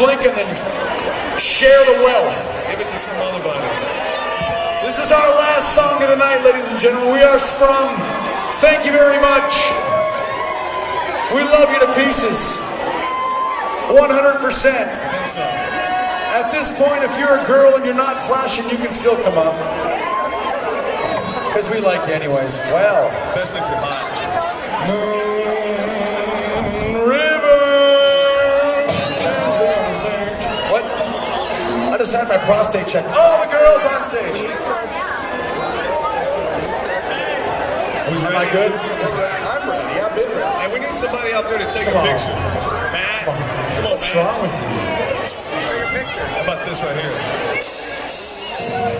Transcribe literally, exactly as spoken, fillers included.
blink and then share the wealth. Give it to some other buddy. This is our last song of the night, ladies and gentlemen. We are Sprung. Thank you very much. We love you to pieces. one hundred percent. At this point, if you're a girl and you're not flashing, you can still come up. Because we like you anyways. Well. Especially if you're hot. Moon River. What? I just had my prostate checked. Oh, the girls on stage. Am I good? I'm ready. I've been ready. And we need somebody out there to take Come a on. picture. Matt. Come on. Come on, What's Matt. wrong with you? How about this right here?